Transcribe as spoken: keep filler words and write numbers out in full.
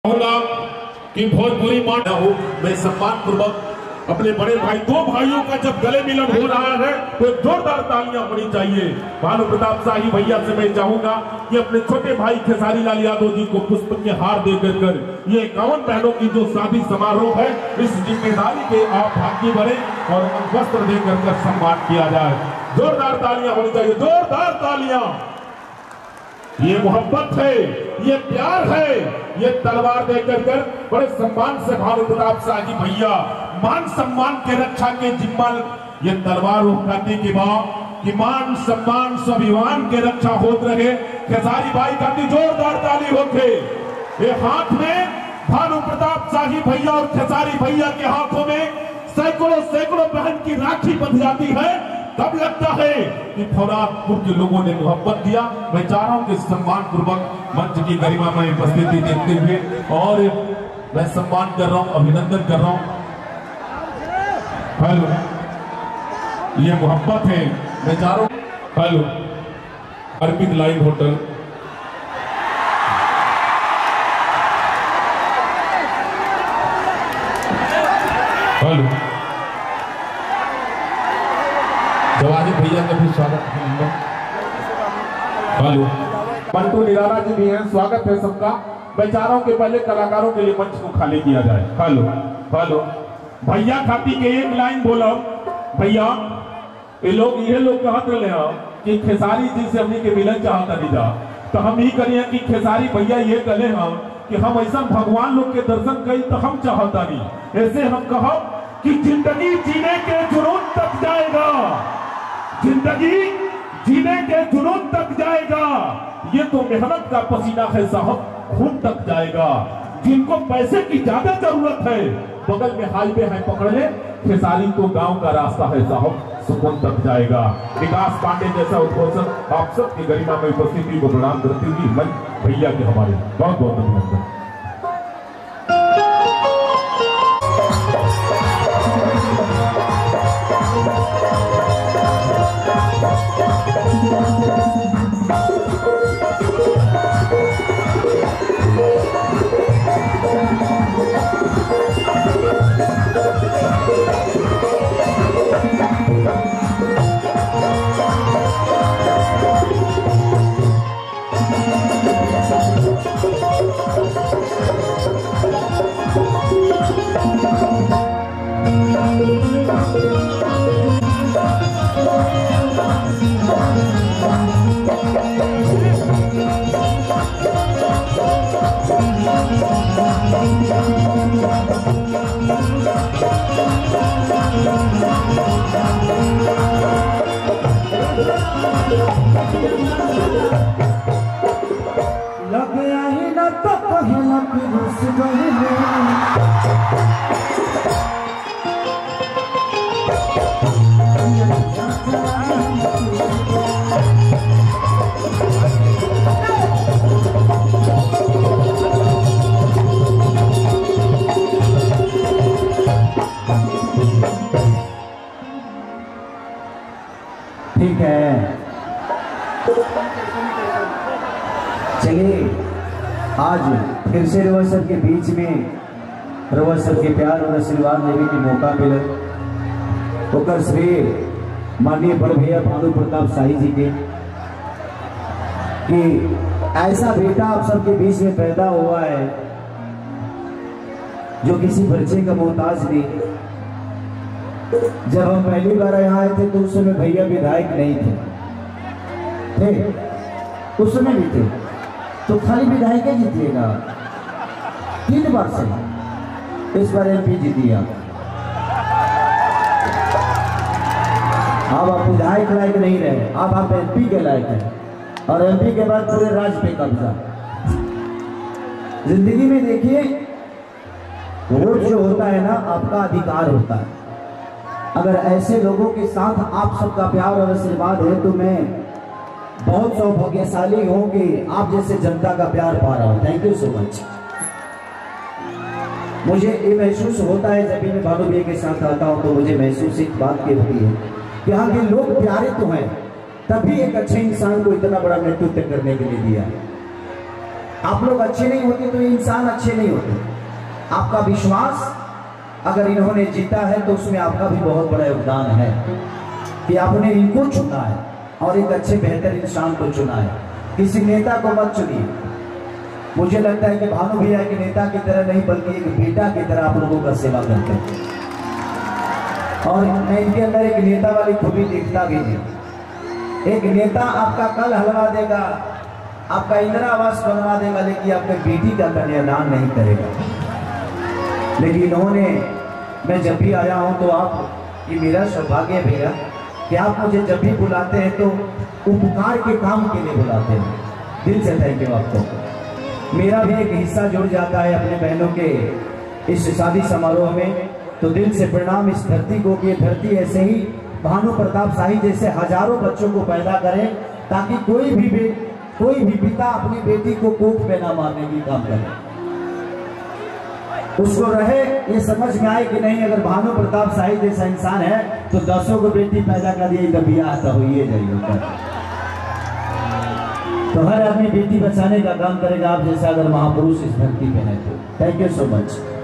कहूंगा कि भोजपुरी मान हो, मैं सम्मान पूर्वक अपने बड़े भाई दो भाइयों का जब गले मिलन हो रहा है तो जोरदार तालियां होनी चाहिए। भानु प्रताप शाही भैया से मैं चाहूंगा कि अपने छोटे भाई खेसारी लाल यादव जी को पुष्प के हार देकर कर ये इक्यावन बहनों की जो शादी समारोह है इस जिम्मेदारी के आप भागी बने और वस्त्र देकर कर सम्मान किया जाए। जोरदार तालियां होनी चाहिए, जोरदार तालियां। ये मोहब्बत है, ये प्यार है, ये तलवार देकर कर बड़े सम्मान से भानु प्रताप शाही भैया मान सम्मान के रक्षा के जिम्मा ये तलवार उठाने के बाद कि मान सम्मान स्वाभिमान के रक्षा होत रहे। खेसारी भाई का जोरदार ताली होके ये हाथ में भानु प्रताप शाही भैया और खेसारी भैया के हाथों में सैकड़ों सैकड़ों बहन की राखी बंध जाती है तब लगता है कि फौलादपुर के लोगों ने मोहब्बत दिया। मैं चाह रहा हूं कि सम्मान पूर्वक मंच की गरिमा में उपस्थिति देखते हुए और मैं सम्मान कर रहा हूं, अभिनंदन कर रहा हूं। हेलो, ये मोहब्बत है। मैं चाह रहा हूं hello Arpit line hotel hello जवानी भैया का भी स्वागत है। हेलो पंटू निराला जी भी हैं, स्वागत है सबका। मैं चाह रहा हूं कि पहले कलाकारों के लिए मंच को खाली किया जाए। हेलो हेलो भैया खाती के एक लाइन बोलो भैया। ये लोग ये लोग कहत रहे हैं कि खेसारी जी से हमने के मिलन चाहता नहीं जा तो हम ही करिए कि खेसारी भैया ये कहे हम कि हम ऐसा भगवान लोग के दर्शन करी तो हम चाहता नहीं। ऐसे हम कहो कि जिंदगी जीने के जुनून तक जाएगा, जिंदगी जीने के जुनून तक जाएगा। ये तो मेहनत का पसीना है साहब, खून तक जाएगा। जिनको पैसे की ज्यादा जरूरत है बगल में हाईवे है पकड़ ले, खेसारी तो गांव का रास्ता है साहब, सुकून तक जाएगा। विकास पांडे जैसा उद्घोषक आप सबकी गरिमा में उपस्थिति को प्रणाम करती हुई मन भैया के हमारे बहुत बहुत अभिनंदन। लग आई न तो कहला कि रुस गए ठीक है। चलिए आज फिर से रवा सर के बीच में रवा सर के प्यार और आशीर्वाद लेने के मौका मिले होकर श्री माननीय बड़ भैया भानु प्रताप शाही जी के कि ऐसा बेटा आप सबके बीच में पैदा हुआ है जो किसी बच्चे का मोहताज नहीं। जब हम पहली बार यहाँ आए थे तो उस समय भैया विधायक नहीं थे, थे उस समय भी थे तो खाली विधायक जीतिएगा तीन बार से, इस बार एमपी जीतिए। अब आप विधायक लायक नहीं रहे, अब आप एमपी के लायक हैं और एमपी के बाद पूरे राज्य पे कब्जा। जिंदगी में देखिए वोट जो होता है ना आपका अधिकार होता है। अगर ऐसे लोगों के साथ आप सबका प्यार और आशीर्वाद है तो मैं बहुत सौभाग्यशाली हूं कि आप जैसे जनता का प्यार पा रहा हूं। Thank you so much. मुझे ये महसूस होता है जब भी मैं भानु भैया के साथ आता हूं तो मुझे महसूस एक बात की होती है कि यहाँ के लोग प्यारे तो हैं तभी एक अच्छे इंसान को इतना बड़ा नेतृत्व करने के लिए दिया। आप लोग अच्छे नहीं होते तो इंसान अच्छे नहीं होते। आपका विश्वास अगर इन्होंने जीता है तो उसमें आपका भी बहुत बड़ा योगदान है कि आपने इनको चुना है और एक अच्छे बेहतर इंसान को चुना है। किसी नेता को मत चुनिए। मुझे लगता है कि भानु भैया एक नेता की तरह नहीं बल्कि एक बेटा की तरह आप लोगों का सेवा करते हैं और मैं इनके अंदर एक नेता वाली खूबी देखता भी नहीं। एक नेता आपका कल हलवा देगा, आपका इंदिरा आवास बनवा देगा, लेकिन आपके बेटी का कन्यादान नहीं करेगा। लेकिन इन्होंने, मैं जब भी आया हूं तो आप, ये मेरा सौभाग्य भैया कि आप मुझे जब भी बुलाते हैं तो उपकार के काम के लिए बुलाते हैं। दिल से थैंक यू आपको। मेरा भी एक हिस्सा जुड़ जाता है अपने बहनों के इस शादी समारोह में, तो दिल से प्रणाम इस धरती को कि ये धरती ऐसे ही भानु प्रताप शाही जैसे हजारों बच्चों को पैदा करें ताकि कोई भी बे, कोई भी पिता अपनी बेटी को कोख पे ना मारने की काम करे। उसको रहे ये समझ में आए कि नहीं, अगर भानु प्रताप शाही जैसा इंसान है तो दसों को बेटी पैदा कर दिए तो बियाह तो हुई जाइए। तो हर आदमी बेटी बचाने का काम करेगा आप जैसा अगर महापुरुष इस धरती पे है तो। Thank you so much.